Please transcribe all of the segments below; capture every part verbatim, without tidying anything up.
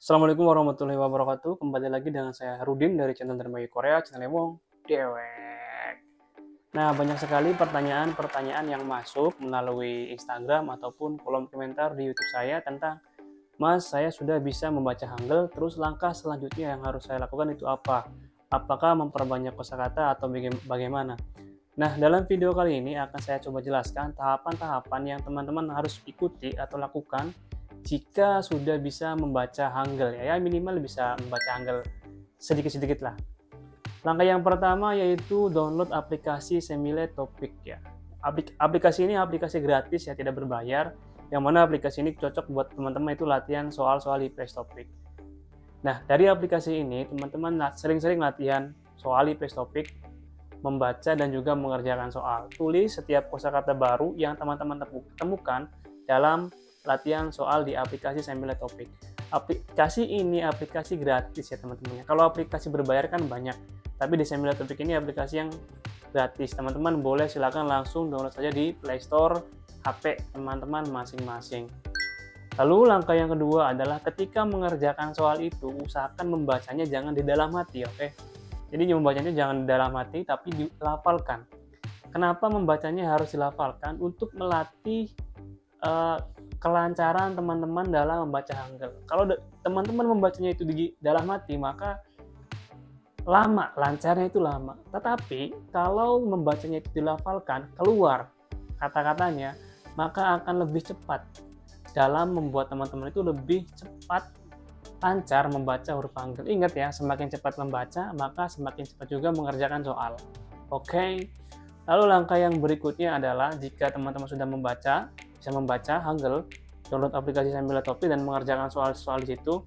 Assalamualaikum warahmatullahi wabarakatuh. Kembali lagi dengan saya Harudin dari channel Dermayu Korea, channel Wong Dewek. Nah, banyak sekali pertanyaan-pertanyaan yang masuk melalui Instagram ataupun kolom komentar di YouTube saya tentang, Mas, saya sudah bisa membaca Hangul, terus langkah selanjutnya yang harus saya lakukan itu apa? Apakah memperbanyak kosakata atau bagaimana? Nah, dalam video kali ini akan saya coba jelaskan tahapan-tahapan yang teman-teman harus ikuti atau lakukan jika sudah bisa membaca Hangul, ya, ya minimal bisa membaca Hangul sedikit-sedikit lah. Langkah yang pertama yaitu download aplikasi Semile Topic ya. Aplikasi ini aplikasi gratis ya, tidak berbayar. Yang mana aplikasi ini cocok buat teman-teman itu latihan soal-soal I P S Topic. Nah, dari aplikasi ini teman-teman sering-sering latihan soal I P S Topic, membaca dan juga mengerjakan soal. Tulis setiap kosakata baru yang teman-teman temukan dalam latihan soal di aplikasi Semile Topic. Aplikasi ini aplikasi gratis ya teman-teman. Kalau aplikasi berbayar kan banyak, tapi di Semile Topic ini aplikasi yang gratis. Teman-teman boleh silakan langsung download saja di Play Store H P teman-teman masing-masing. Lalu langkah yang kedua adalah ketika mengerjakan soal itu usahakan membacanya jangan di dalam hati, oke? Okay? Jadi membacanya jangan di dalam hati tapi dilafalkan. Kenapa membacanya harus dilafalkan? Untuk melatih uh, kelancaran teman-teman dalam membaca Hangul. Kalau teman-teman membacanya itu di dalam hati, maka lama, lancarnya itu lama. Tetapi kalau membacanya itu dilafalkan, keluar kata-katanya, maka akan lebih cepat dalam membuat teman-teman itu lebih cepat lancar membaca huruf Hangul. Ingat ya, semakin cepat membaca, maka semakin cepat juga mengerjakan soal. Oke. Okay? Lalu langkah yang berikutnya adalah jika teman-teman sudah membaca, bisa membaca Hangul, download aplikasi Semile Topic dan mengerjakan soal-soal di situ.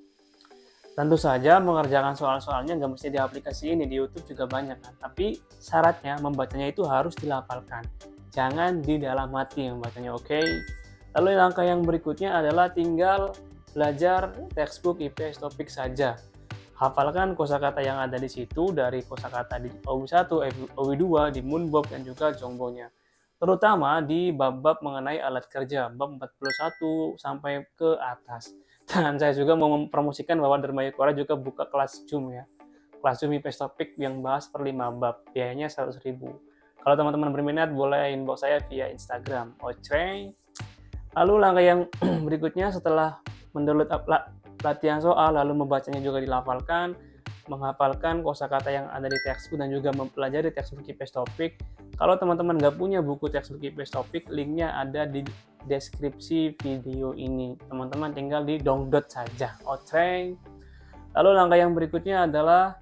Tentu saja mengerjakan soal-soalnya nggak mesti di aplikasi ini, di YouTube juga banyak kan. Tapi syaratnya membacanya itu harus dilafalkan. Jangan di dalam hati membacanya, oke? Okay? Lalu langkah yang berikutnya adalah tinggal belajar textbook I P S Topic saja. Hafalkan kosakata yang ada di situ dari kosakata di O W satu, O W dua, di Moonbob dan juga Jongbonya. Terutama di bab-bab mengenai alat kerja, bab empat puluh satu sampai ke atas. Dan saya juga mau mempromosikan bahwa Dermayu Korea juga buka kelas Zoom ya. Kelas Zoom I P S Topic yang bahas per lima bab, biayanya seratus ribu. Kalau teman-teman berminat boleh inbox saya via Instagram. Oke. Lalu langkah yang berikutnya setelah mendownload latihan soal lalu membacanya juga dilafalkan, menghafalkan kosakata yang ada di textbook dan juga mempelajari textbook I P S Topic. Kalau teman-teman nggak punya buku textbook I P S Topic, linknya ada di deskripsi video ini. Teman-teman tinggal di download saja. Oke. Lalu langkah yang berikutnya adalah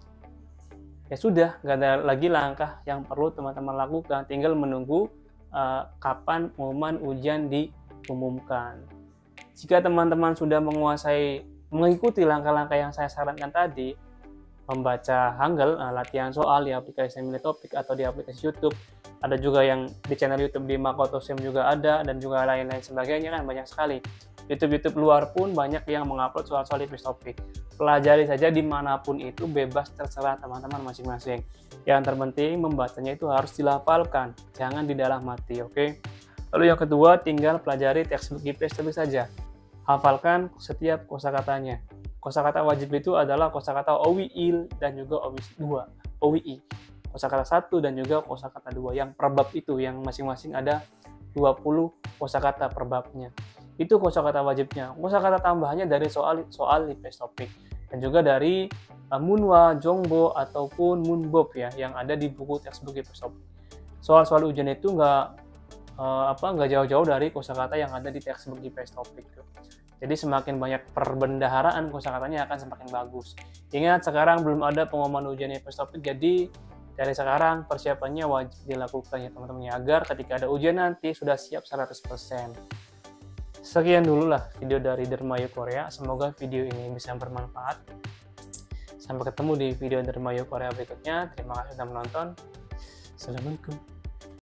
ya sudah, nggak ada lagi langkah yang perlu teman-teman lakukan. Tinggal menunggu uh, kapan pengumuman ujian diumumkan. Jika teman-teman sudah menguasai, mengikuti langkah-langkah yang saya sarankan tadi, membaca Hangul, nah, latihan soal di aplikasi Semile Topic atau di aplikasi YouTube, ada juga yang di channel YouTube di Makoto Sim juga ada, dan juga lain-lain sebagainya kan banyak sekali. YouTube-YouTube luar pun banyak yang mengupload soal-soal I P S Topic. Pelajari saja dimanapun itu, bebas terserah teman-teman masing-masing. Yang terpenting membacanya itu harus dilafalkan, jangan di dalam hati, oke? Okay? Lalu yang kedua, tinggal pelajari textbook I P S Topic saja. Hafalkan setiap kosakatanya. Kosakata wajib itu adalah kosakata O W I dan juga O W dua, O W I. Kosakata satu dan juga kosakata dua yang per bab itu, yang masing-masing ada dua puluh kosakata per babnya. Itu kosakata wajibnya. Kosakata tambahannya dari soal soal I P S Topic dan juga dari uh, Munwa, Jongbo ataupun Moonbob ya yang ada di buku textbook I P S Topic. Soal-soal ujian itu nggak Uh, apa nggak jauh-jauh dari kosakata yang ada di textbook I P S Topic. Jadi semakin banyak perbendaharaan kosakatanya akan semakin bagus. Ingat sekarang belum ada pengumuman ujian I P S Topic, jadi dari sekarang persiapannya wajib dilakukan ya teman-teman agar ketika ada ujian nanti sudah siap seratus persen. Sekian dulu lah video dari Dermayu Korea. Semoga video ini bisa bermanfaat. Sampai ketemu di video Dermayu Korea berikutnya. Terima kasih sudah menonton. Assalamualaikum.